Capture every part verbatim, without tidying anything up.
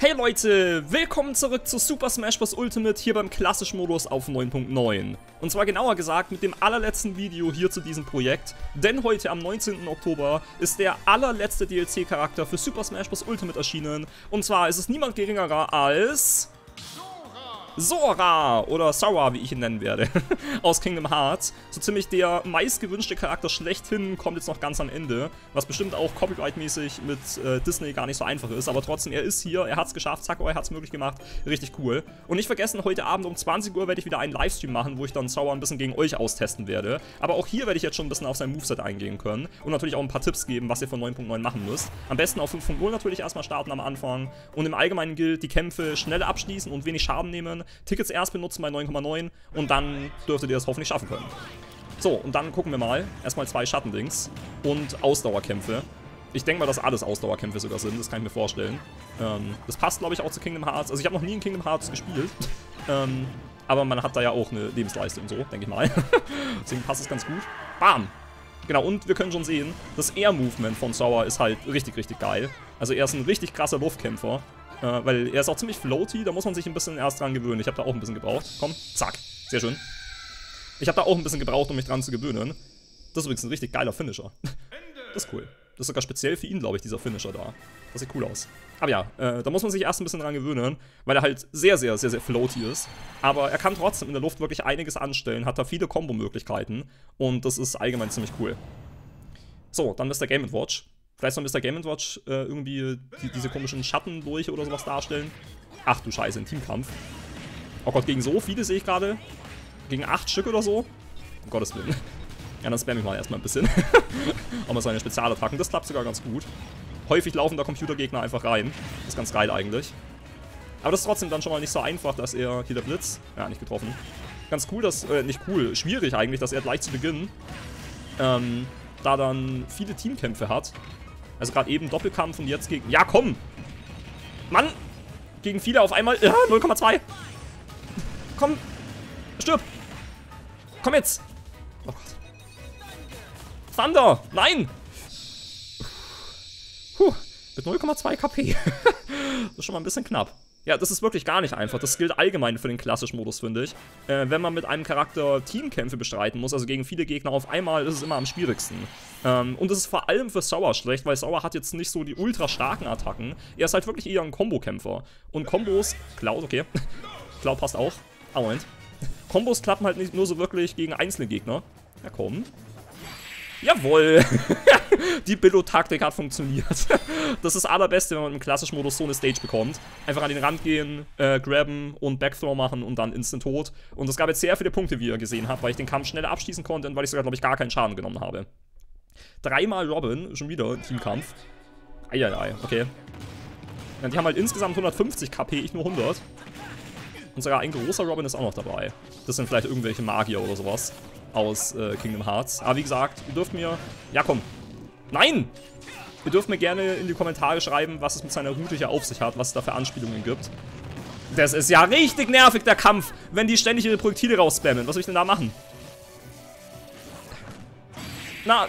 Hey Leute, willkommen zurück zu Super Smash Bros. Ultimate hier beim klassischen Modus auf neun Punkt neun. Und zwar genauer gesagt mit dem allerletzten Video hier zu diesem Projekt, denn heute am neunzehnten Oktober ist der allerletzte D L C-Charakter für Super Smash Bros. Ultimate erschienen. Und zwar ist es niemand geringerer als Sora, oder Sora, wie ich ihn nennen werde, aus Kingdom Hearts. So ziemlich der meistgewünschte Charakter schlechthin kommt jetzt noch ganz am Ende, was bestimmt auch copyright-mäßig mit äh, Disney gar nicht so einfach ist, aber trotzdem, er ist hier, er hat es geschafft, Sakurai er hat es möglich gemacht, richtig cool. Und nicht vergessen, heute Abend um zwanzig Uhr werde ich wieder einen Livestream machen, wo ich dann Sora ein bisschen gegen euch austesten werde, aber auch hier werde ich jetzt schon ein bisschen auf sein Moveset eingehen können und natürlich auch ein paar Tipps geben, was ihr von neun Punkt neun machen müsst. Am besten auf fünf Punkt null natürlich erstmal starten am Anfang und im Allgemeinen gilt, die Kämpfe schnell abschließen und wenig Schaden nehmen, Tickets erst benutzen bei neun Komma neun und dann dürftet ihr es hoffentlich schaffen können. So, und dann gucken wir mal. Erstmal zwei Schattendings und Ausdauerkämpfe. Ich denke mal, dass alles Ausdauerkämpfe sogar sind, das kann ich mir vorstellen. Ähm, das passt, glaube ich, auch zu Kingdom Hearts. Also ich habe noch nie in Kingdom Hearts gespielt. ähm, aber man hat da ja auch eine Lebensleiste und so, denke ich mal. Deswegen passt es ganz gut. Bam! Genau, und wir können schon sehen, das Air-Movement von Sora ist halt richtig, richtig geil. Also er ist ein richtig krasser Luftkämpfer. Äh, weil er ist auch ziemlich floaty, da muss man sich ein bisschen erst dran gewöhnen. Ich habe da auch ein bisschen gebraucht. Komm, zack, sehr schön. Ich habe da auch ein bisschen gebraucht, um mich dran zu gewöhnen. Das ist übrigens ein richtig geiler Finisher. Das ist cool. Das ist sogar speziell für ihn, glaube ich, dieser Finisher da. Das sieht cool aus. Aber ja, äh, da muss man sich erst ein bisschen dran gewöhnen, weil er halt sehr, sehr, sehr, sehr floaty ist. Aber er kann trotzdem in der Luft wirklich einiges anstellen, hat da viele Kombo-Möglichkeiten und das ist allgemein ziemlich cool. So, dann Mister Game and Watch. Vielleicht soll Mister Game and Watch äh, irgendwie die, diese komischen Schatten durch oder sowas darstellen. Ach du Scheiße, ein Teamkampf. Oh Gott, gegen so viele sehe ich gerade. Gegen acht Stück oder so. Um Gottes Willen. Ja, dann spam ich mal erstmal ein bisschen. Auch mal seine Spezialattacken. Das klappt sogar ganz gut. Häufig laufen da Computergegner einfach rein. Das ist ganz geil eigentlich. Aber das ist trotzdem dann schon mal nicht so einfach, dass er... Hier der Blitz. Ja, nicht getroffen. Ganz cool, dass... Äh, nicht cool. Schwierig eigentlich, dass er gleich zu Beginn... Ähm, da dann viele Teamkämpfe hat. Also gerade eben Doppelkampf und jetzt gegen... Ja, komm! Mann! Gegen viele auf einmal... Ja, null Komma zwei! Komm! Stirb! Komm jetzt! Oh Gott. Thunder! Nein! Puh, mit null Komma zwei K P. Das ist schon mal ein bisschen knapp. Ja, das ist wirklich gar nicht einfach. Das gilt allgemein für den klassischen Modus, finde ich. Äh, wenn man mit einem Charakter Teamkämpfe bestreiten muss, also gegen viele Gegner auf einmal, ist es immer am schwierigsten. Ähm, und das ist vor allem für Sora schlecht, weil Sora hat jetzt nicht so die ultra starken Attacken. Er ist halt wirklich eher ein Kombo-Kämpfer. Und Kombos... Cloud, okay. Cloud passt auch. Ah, Moment. Kombos klappen halt nicht nur so wirklich gegen einzelne Gegner. Ja, komm. Jawohl! Die Billo-Taktik hat funktioniert. Das ist das Allerbeste, wenn man im klassischen Modus so eine Stage bekommt. Einfach an den Rand gehen, äh, grabben und Backthrow machen und dann instant tot. Und es gab jetzt sehr viele Punkte, wie ihr gesehen habt, weil ich den Kampf schneller abschließen konnte und weil ich sogar, glaube ich, gar keinen Schaden genommen habe. Dreimal Robin, schon wieder Teamkampf. Eieiei, okay. Ja, die haben halt insgesamt hundertfünfzig K P, ich nur hundert. Und sogar ein großer Robin ist auch noch dabei. Das sind vielleicht irgendwelche Magier oder sowas aus äh, Kingdom Hearts. Aber wie gesagt, ihr dürft mir... Ja, komm. Nein! Ihr dürft mir gerne in die Kommentare schreiben, was es mit seiner Route hier auf sich hat, was es da für Anspielungen gibt. Das ist ja richtig nervig, der Kampf, wenn die ständig ihre Projektile rausspammen. Was soll ich denn da machen? Na.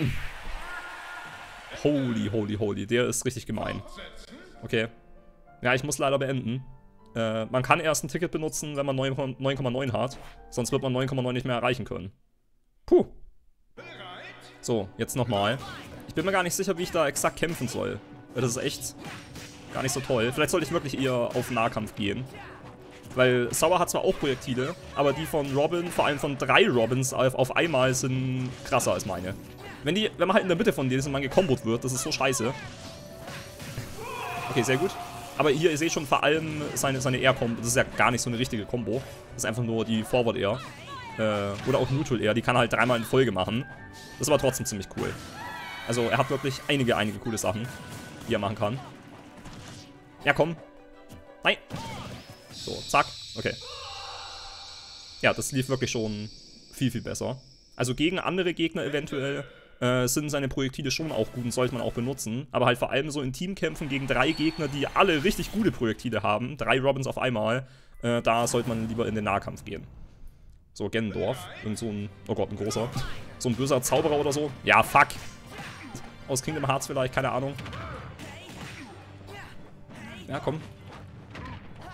Holy, holy, holy. Der ist richtig gemein. Okay. Ja, ich muss leider beenden. Äh, man kann erst ein Ticket benutzen, wenn man neun Komma neun hat. Sonst wird man neun Komma neun nicht mehr erreichen können. Puh. So, jetzt nochmal. Ich bin mir gar nicht sicher, wie ich da exakt kämpfen soll. Das ist echt gar nicht so toll. Vielleicht sollte ich wirklich eher auf Nahkampf gehen. Weil Sora hat zwar auch Projektile, aber die von Robin, vor allem von drei Robins auf, auf einmal, sind krasser als meine. Wenn, die, wenn man halt in der Mitte von denen ist und man gekombot wird, das ist so scheiße. Okay, sehr gut. Aber hier, ihr seht schon vor allem seine, seine Air-Combo. Das ist ja gar nicht so eine richtige Combo. Das ist einfach nur die Forward-Air. Äh, oder auch Neutral-Air. Die kann er halt dreimal in Folge machen. Das ist aber trotzdem ziemlich cool. Also er hat wirklich einige, einige coole Sachen, die er machen kann. Ja, komm. Nein. So, zack. Okay. Ja, das lief wirklich schon viel, viel besser. Also gegen andere Gegner eventuell äh, sind seine Projektile schon auch gut und sollte man auch benutzen. Aber halt vor allem so in Teamkämpfen gegen drei Gegner, die alle richtig gute Projektile haben. Drei Robins auf einmal. Äh, da sollte man lieber in den Nahkampf gehen. So, Ganondorf. Irgend so ein... Oh Gott, ein großer. So ein böser Zauberer oder so. Ja, fuck. Aus Kingdom Hearts vielleicht, keine Ahnung. Ja, komm.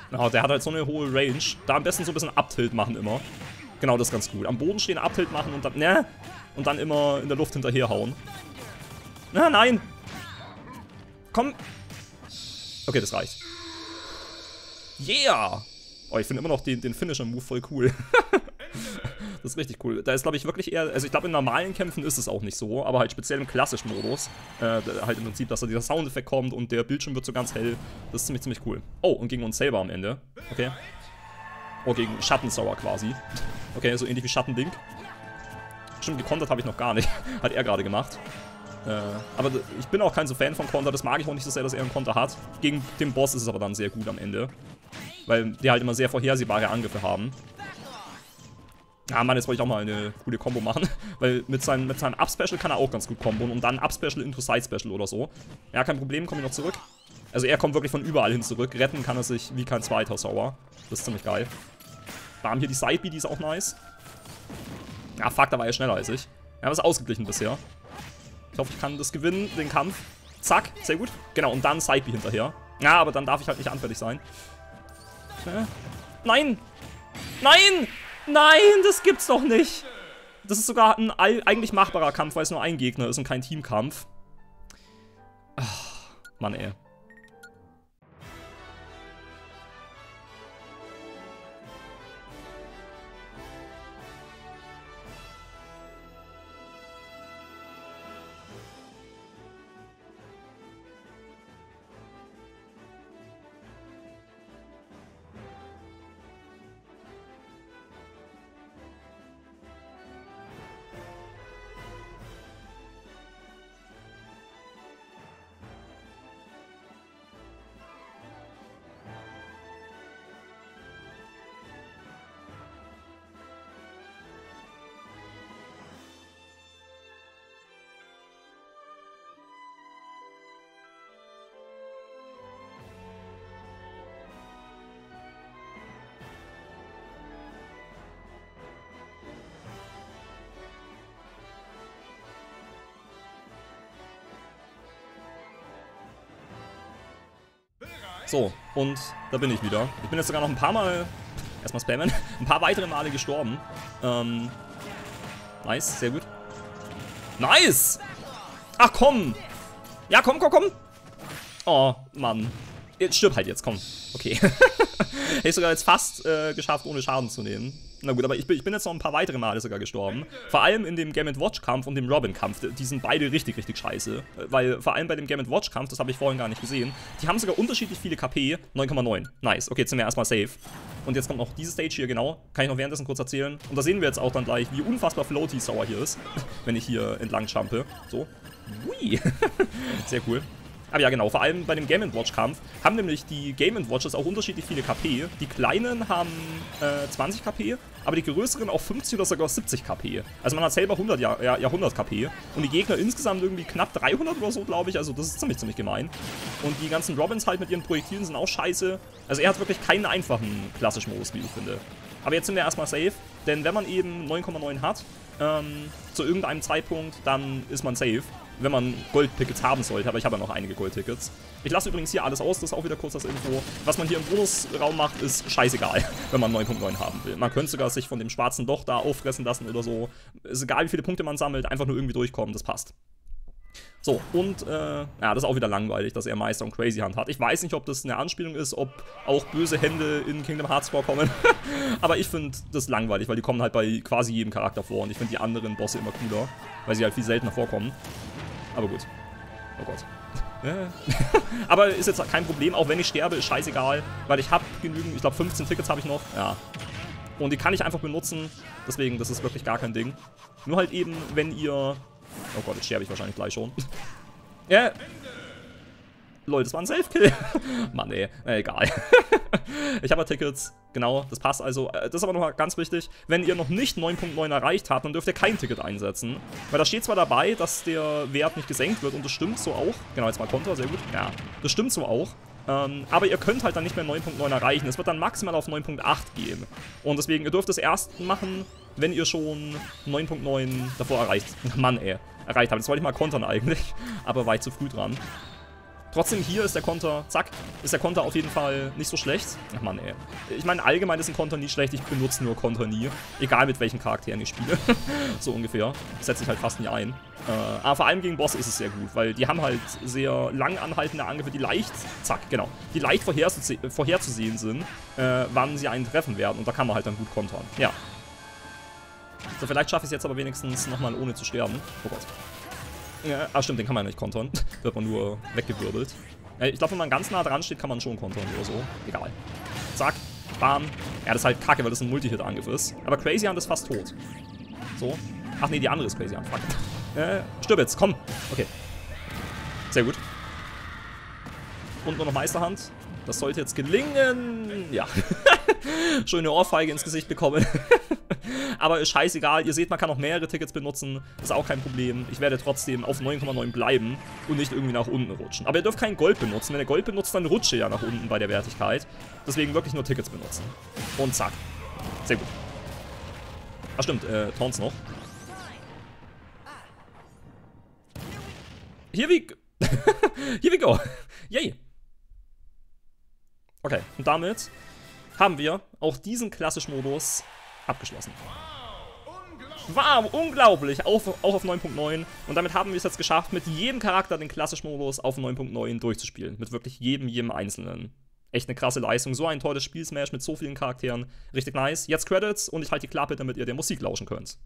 Ja, der hat halt so eine hohe Range. Da am besten so ein bisschen Up-Tilt machen immer. Genau, das ist ganz gut. Am Boden stehen, Up-Tilt machen und dann, ne? Und dann immer in der Luft hinterherhauen. Na, nein! Komm! Okay, das reicht. Yeah! Oh, ich finde immer noch den, den Finisher-Move voll cool. Das ist richtig cool. Da ist, glaube ich, wirklich eher, also ich glaube, in normalen Kämpfen ist es auch nicht so, aber halt speziell im klassischen Modus, äh, halt im Prinzip, dass da dieser Soundeffekt kommt und der Bildschirm wird so ganz hell. Das ist ziemlich, ziemlich cool. Oh, und gegen uns selber am Ende. Okay. Oh, gegen Schattensauer quasi. Okay, so ähnlich wie Schattenlink. Stimmt, gekontert habe ich noch gar nicht. Hat er gerade gemacht. Äh, aber ich bin auch kein so Fan von Konter. Das mag ich auch nicht so sehr, dass er einen Konter hat. Gegen den Boss ist es aber dann sehr gut am Ende. Weil die halt immer sehr vorhersehbare Angriffe haben. Ja, Mann, jetzt wollte ich auch mal eine coole Combo machen. Weil mit seinem, mit seinem Up-Special kann er auch ganz gut kombon. Und dann Up-Special into Side-Special oder so. Ja, kein Problem, komme ich noch zurück. Also er kommt wirklich von überall hin zurück. Retten kann er sich wie kein zweiter Sauer. Das ist ziemlich geil. Bam, hier die Side-B, die ist auch nice. Ja, fuck, da war er schneller als ich. Ja, das ist ausgeglichen bisher. Ich hoffe, ich kann das gewinnen, den Kampf. Zack, sehr gut. Genau, und dann Side-B hinterher. Ja, aber dann darf ich halt nicht anfällig sein. Äh, nein! Nein! Nein, das gibt's doch nicht! Das ist sogar ein eigentlich machbarer Kampf, weil es nur ein Gegner ist und kein Teamkampf. Ach, Mann, ey. So, und da bin ich wieder. Ich bin jetzt sogar noch ein paar Mal, erstmal spammen, ein paar weitere Male gestorben. Ähm, nice, sehr gut. Nice! Ach komm! Ja, komm, komm, komm! Oh, Mann. Jetzt stirb halt jetzt, komm. Okay. Hätte ich sogar jetzt fast äh, geschafft, ohne Schaden zu nehmen. Na gut, aber ich bin, ich bin jetzt noch ein paar weitere Male sogar gestorben. Vor allem in dem Game and Watch Kampf und dem Robin Kampf. Die sind beide richtig, richtig scheiße. Weil vor allem bei dem Game and Watch Kampf, das habe ich vorhin gar nicht gesehen, die haben sogar unterschiedlich viele K P. neun Komma neun. Nice. Okay, jetzt sind wir erstmal safe. Und jetzt kommt noch diese Stage hier, genau. Kann ich noch währenddessen kurz erzählen. Und da sehen wir jetzt auch dann gleich, wie unfassbar floaty Sauer hier ist. Wenn ich hier entlang jumpe. So. Ui. Sehr cool. Aber ja, genau, vor allem bei dem Game and Watch Kampf haben nämlich die Game and Watches auch unterschiedlich viele K P. Die kleinen haben äh, zwanzig K P, aber die größeren auch fünfzig oder sogar siebzig K P. Also man hat selber hundert, ja, ja, hundert K P und die Gegner insgesamt irgendwie knapp dreihundert oder so, glaube ich. Also das ist ziemlich, ziemlich gemein. Und die ganzen Robins halt mit ihren Projektilen sind auch scheiße. Also er hat wirklich keinen einfachen klassischen Modus, wie ich finde. Aber jetzt sind wir erstmal safe, denn wenn man eben neun Komma neun hat, ähm, zu irgendeinem Zeitpunkt, dann ist man safe. Wenn man Gold-Tickets haben sollte, aber ich habe ja noch einige Gold-Tickets. Ich lasse übrigens hier alles aus, das ist auch wieder kurz das Info. Was man hier im Bonusraum macht, ist scheißegal, wenn man neun Komma neun haben will. Man könnte sogar sich von dem schwarzen Loch da auffressen lassen oder so. Ist egal, wie viele Punkte man sammelt, einfach nur irgendwie durchkommen, das passt. So, und, äh, ja, das ist auch wieder langweilig, dass er Meister und Crazy Hand hat. Ich weiß nicht, ob das eine Anspielung ist, ob auch böse Hände in Kingdom Hearts vorkommen. Aber ich finde das langweilig, weil die kommen halt bei quasi jedem Charakter vor. Und ich finde die anderen Bosse immer cooler, weil sie halt viel seltener vorkommen. Aber gut. Oh Gott. Aber ist jetzt kein Problem, auch wenn ich sterbe, ist scheißegal, weil ich habe genügend, ich glaube fünfzehn Tickets habe ich noch, ja. Und die kann ich einfach benutzen, deswegen, das ist wirklich gar kein Ding. Nur halt eben, wenn ihr... Oh Gott, jetzt sterbe ich wahrscheinlich gleich schon. Ja. Lol, das war ein Self-Kill. Mann, ey. Na, egal. Ich habe ja Tickets. Genau, das passt also. Das ist aber noch ganz wichtig. Wenn ihr noch nicht neun Komma neun erreicht habt, dann dürft ihr kein Ticket einsetzen. Weil da steht zwar dabei, dass der Wert nicht gesenkt wird und das stimmt so auch. Genau, jetzt mal Konter, sehr gut. Ja, das stimmt so auch. Ähm, aber ihr könnt halt dann nicht mehr neun Komma neun erreichen. Es wird dann maximal auf neun Komma acht gehen. Und deswegen, ihr dürft es erst machen, wenn ihr schon neun Komma neun davor erreicht. Mann, ey. Erreicht habt. Jetzt wollte ich mal kontern eigentlich. Aber weit zu früh dran. Trotzdem hier ist der Konter, zack, ist der Konter auf jeden Fall nicht so schlecht. Ach man, ey. Ich meine, allgemein ist ein Konter nie schlecht, ich benutze nur Konter nie. Egal mit welchen Charakteren ich spiele. So ungefähr. Setze ich halt fast nie ein. Äh, aber vor allem gegen Bosse ist es sehr gut, weil die haben halt sehr lang anhaltende Angriffe, die leicht, zack, genau, die leicht vorherzuse vorherzusehen sind, äh, wann sie einen treffen werden. Und da kann man halt dann gut kontern. Ja. So, vielleicht schaffe ich es jetzt aber wenigstens nochmal ohne zu sterben. Oh Gott. Ja, ah, stimmt, den kann man ja nicht kontern. Wird man nur weggewirbelt. Ich glaube, wenn man ganz nah dran steht, kann man schon kontern oder so. Egal. Zack. Bam. Ja, das ist halt kacke, weil das ein Multi-Hit-Angriff ist. Aber Crazy Hand ist fast tot. So. Ach nee, die andere ist Crazy Hand. Fuck. Äh, stirb jetzt. Komm. Okay. Sehr gut. Und nur noch Meisterhand. Das sollte jetzt gelingen. Ja. Schöne Ohrfeige ins Gesicht bekommen. Aber ist scheißegal. Ihr seht, man kann auch mehrere Tickets benutzen. Ist auch kein Problem. Ich werde trotzdem auf neun Komma neun bleiben und nicht irgendwie nach unten rutschen. Aber ihr dürft kein Gold benutzen. Wenn ihr Gold benutzt, dann rutscht ihr ja nach unten bei der Wertigkeit. Deswegen wirklich nur Tickets benutzen. Und zack. Sehr gut. Ach stimmt, äh, Taunts noch. Here we go. Here we go. Yay. Okay, und damit haben wir auch diesen klassischen Modus abgeschlossen. Wow, unglaublich! Auch, auch auf neun Punkt neun. Und damit haben wir es jetzt geschafft, mit jedem Charakter den klassischen Modus auf neun Punkt neun durchzuspielen. Mit wirklich jedem, jedem Einzelnen. Echt eine krasse Leistung. So ein tolles Spiel-Smash mit so vielen Charakteren. Richtig nice. Jetzt Credits und ich halte die Klappe, damit ihr der Musik lauschen könnt.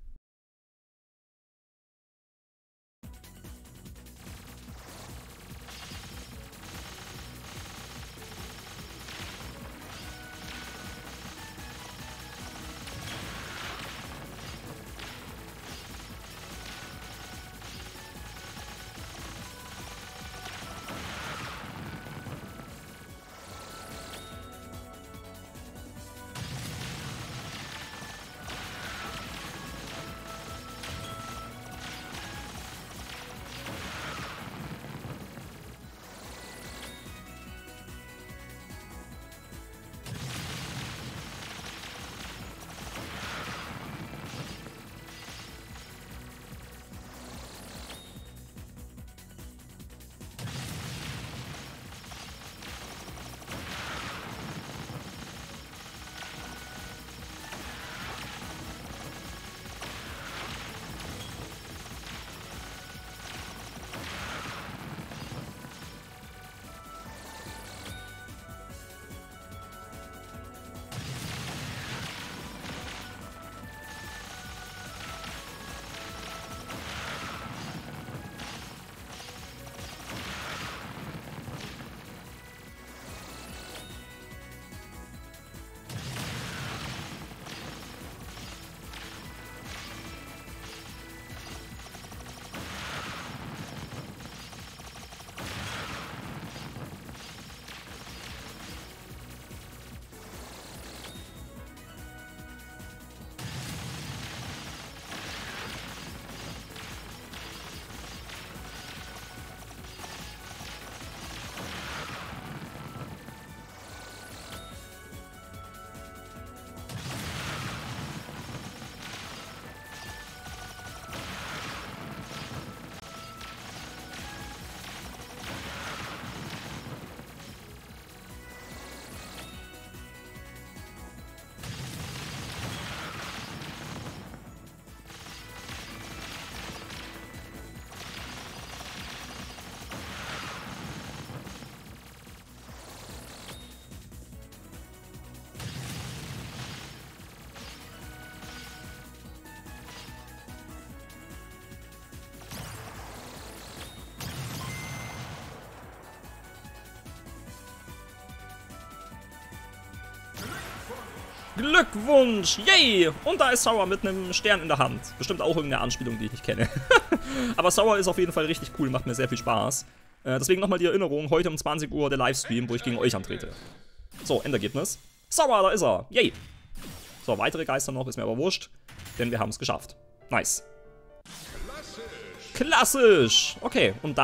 Glückwunsch! Yay! Und da ist Sour mit einem Stern in der Hand. Bestimmt auch irgendeine Anspielung, die ich nicht kenne. Aber Sour ist auf jeden Fall richtig cool, macht mir sehr viel Spaß. Äh, deswegen nochmal die Erinnerung, heute um zwanzig Uhr der Livestream, wo ich gegen euch antrete. So, Endergebnis. Sour, da ist er! Yay! So, weitere Geister noch, ist mir aber wurscht. Denn wir haben es geschafft. Nice. Klassisch! Okay, und dann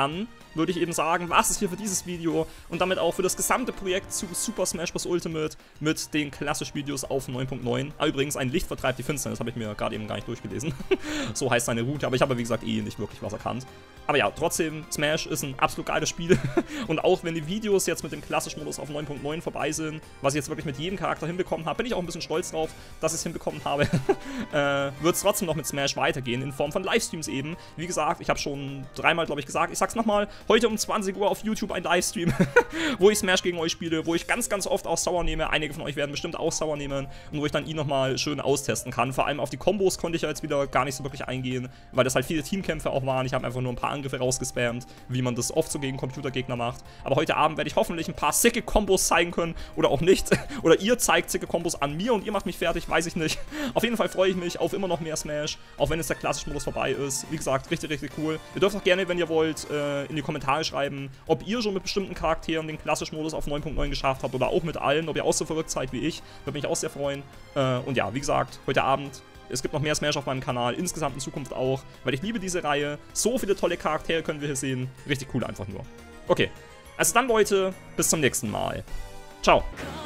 würde ich eben sagen, was ist hier für dieses Video und damit auch für das gesamte Projekt zu Super Smash Bros. Ultimate mit den Klassisch-Videos auf neun Punkt neun. Ah, übrigens, ein Licht vertreibt die Finsternis, habe ich mir gerade eben gar nicht durchgelesen. So heißt seine Route, aber ich habe, wie gesagt, eh nicht wirklich was erkannt. Aber ja, trotzdem, Smash ist ein absolut geiles Spiel. Und auch wenn die Videos jetzt mit dem Klassisch-Modus auf neun Punkt neun vorbei sind, was ich jetzt wirklich mit jedem Charakter hinbekommen habe, bin ich auch ein bisschen stolz drauf, dass ich es hinbekommen habe, äh, wird es trotzdem noch mit Smash weitergehen, in Form von Livestreams eben. Wie gesagt, ich habe schon dreimal, glaube ich, gesagt, ich sag's nochmal, heute um zwanzig Uhr auf YouTube ein Livestream, wo ich Smash gegen euch spiele, wo ich ganz, ganz oft auch Sauer nehme. Einige von euch werden bestimmt auch Sauer nehmen und wo ich dann ihn nochmal schön austesten kann. Vor allem auf die Kombos konnte ich ja jetzt wieder gar nicht so wirklich eingehen, weil das halt viele Teamkämpfe auch waren. Ich habe einfach nur ein paar Angriffe rausgespammt, wie man das oft so gegen Computergegner macht. Aber heute Abend werde ich hoffentlich ein paar sicke Kombos zeigen können oder auch nicht. Oder ihr zeigt sicke Kombos an mir und ihr macht mich fertig, weiß ich nicht. Auf jeden Fall freue ich mich auf immer noch mehr Smash, auch wenn jetzt der klassische Modus vorbei ist. Wie gesagt, richtig, richtig cool. Ihr dürft auch gerne, wenn ihr wollt, äh, in die Kommentare schreiben, ob ihr schon mit bestimmten Charakteren den klassischen Modus auf neun Punkt neun geschafft habt oder auch mit allen, ob ihr auch so verrückt seid wie ich. Würde mich auch sehr freuen. Äh, und ja, wie gesagt, heute Abend, es gibt noch mehr Smash auf meinem Kanal, insgesamt in Zukunft auch, weil ich liebe diese Reihe. So viele tolle Charaktere können wir hier sehen. Richtig cool einfach nur. Okay, also dann Leute, bis zum nächsten Mal. Ciao.